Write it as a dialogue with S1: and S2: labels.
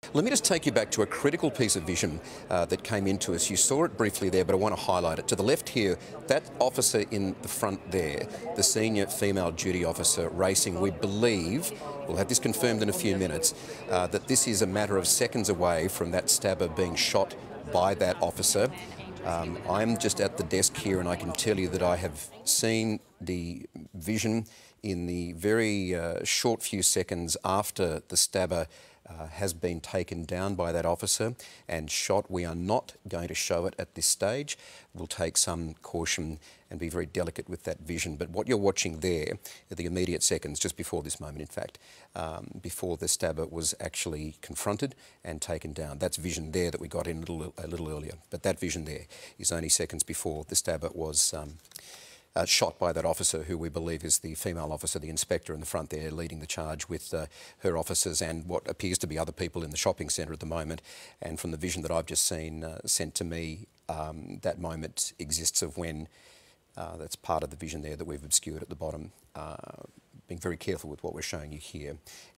S1: Let me just take you back to a critical piece of vision that came into us. You saw it briefly there, but I want to highlight it. To the left here, that officer in the front there, the senior female duty officer racing, we believe, we'll have this confirmed in a few minutes, that this is a matter of seconds away from that stabber being shot by that officer. I'm just at the desk here and I can tell you that I have seen the vision in the very short few seconds after the stabber has been taken down by that officer and shot. We are not going to show it at this stage. We'll take some caution and be very delicate with that vision. But what you're watching there are the immediate seconds, just before this moment in fact, before the stabber was actually confronted and taken down. That's vision there that we got in a little earlier. But that vision there is only seconds before the stabber was shot by that officer, who we believe is the female officer, the inspector in the front there, leading the charge with her officers and what appears to be other people in the shopping centre at the moment. And from the vision that I've just seen sent to me, that moment exists of when, that's part of the vision there that we've obscured at the bottom. Being very careful with what we're showing you here.